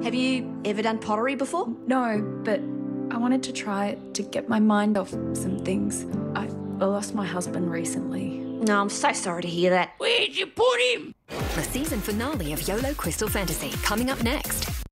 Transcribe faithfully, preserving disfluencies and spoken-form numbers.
Have you ever done pottery before? No, but I wanted to try it to get my mind off some things. I lost my husband recently. No, I'm so sorry to hear that. Where'd you put him? The season finale of YOLO Crystal Fantasy, coming up next.